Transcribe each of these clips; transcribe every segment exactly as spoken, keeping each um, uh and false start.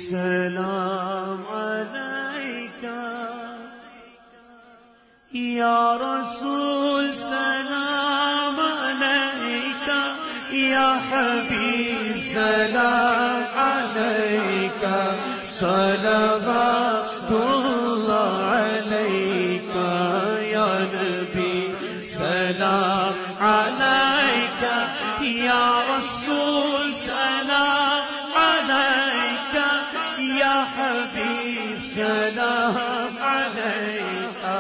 سلام علیکہ یا رسول سلام علیکہ یا حبیب سلام علیکہ صلوات اللہ علیکہ یا نبی سلام علیکہ یا رسول سلام علیکہ یا حبیب سلام علیکہ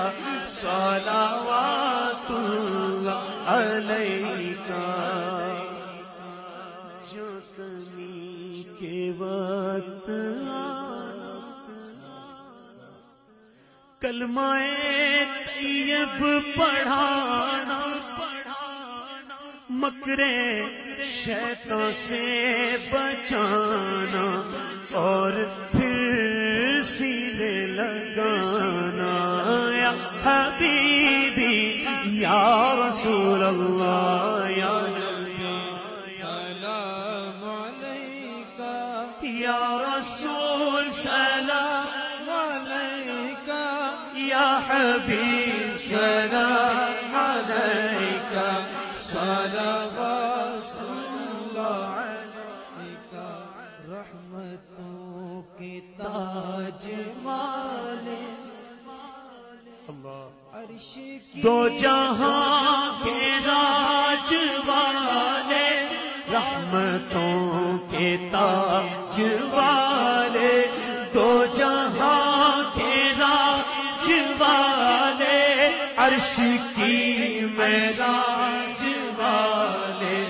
صلوات اللہ علیکہ جو کمی کے وقت کلمہ طیب پڑھانا مکر شیطان سے بچانا اور پھر سینے لگانا یا حبیبی یا رسول اللہ یا نبی سلام علیکہ یا رسول سلام علیکہ یا حبیب سلام علیکہ صلوات اللہ علیکہ رحمتوں کے تاج والے عرش کی دو جہاں کے راج والے رحمتوں کے تاج والے دو جہاں کے راج والے عرش کی معراج والے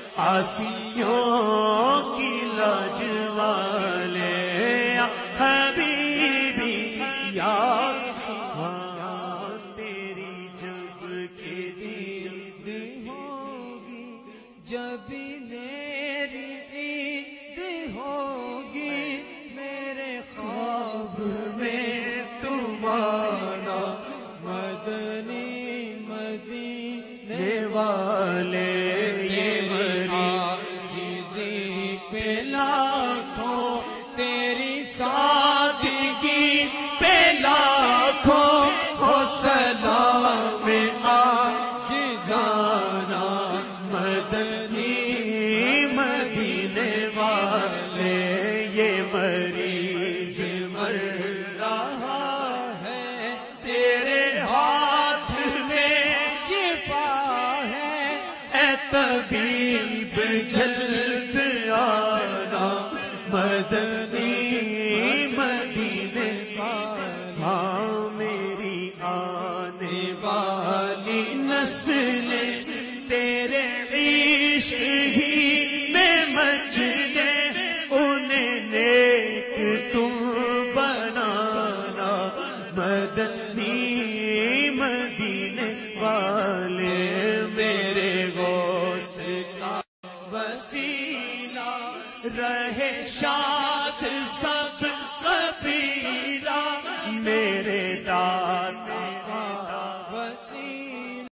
آسیوں کی لاج والے یا حبیبی یا تیری جب کے دید ہوگی جب میری عید ہوگی میرے خواب میں تمہارا مدنی مدینے والے یہ مری چیزیں پہ لاکھوں تیری سادگی پہ لاکھوں ہو سلام عاجزانہ مدنی مدینے والے یہ مریض مر رہا ہے تیرے ہاتھ میں شفا ہے اے طبیب جلد آنا مدنی مدینے ہاں میری آنے والی نسلیں تیرے عشق ہی میں مچلے انہیں نیک تم بنانا مدنی مدینے والے میرے غوث کا وسیلہ رہے شاد سب قبیلہ میرے دار